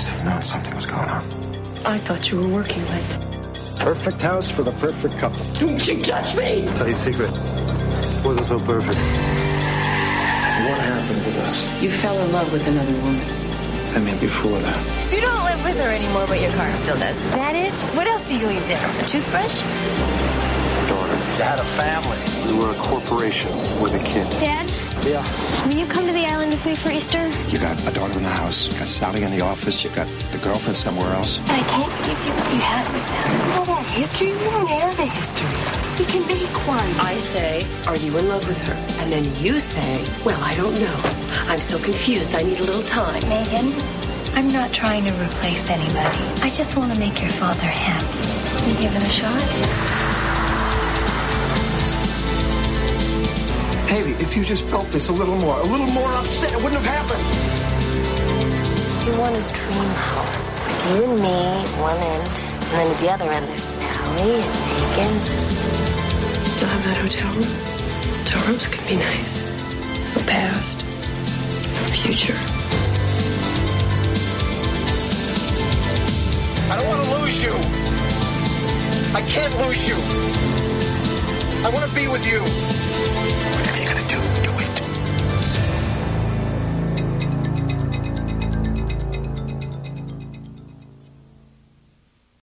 must have known something was going on. I thought you were working late. Perfect house for the perfect couple. Don't you touch me! I'll tell you a secret. It wasn't so perfect. What happened with us? You fell in love with another woman. I mean, before that. You don't live with her anymore, but your car still does. Is that it? What else do you leave there? A toothbrush? Daughter. You had a family. We were a corporation with a kid. Dad? Yeah. Will you come to the island with me for Easter? You got a daughter in the house, you got Sally in the office, you got the girlfriend somewhere else. I can't give you what you had with them. You don't history. You don't have a history. You can make one. I say, are you in love with her? And then you say, well, I don't know. I'm so confused. I need a little time. Megan, I'm not trying to replace anybody. I just want to make your father happy. You give it a shot? Haley, if you just felt this a little more upset, it wouldn't have happened. You want a dream house. You and me at one end, and then at the other end there's Sally and Megan. Still have that hotel room? Hotel rooms can be nice. No past. No future. I don't want to lose you. I can't lose you. I want to be with you. Whatever you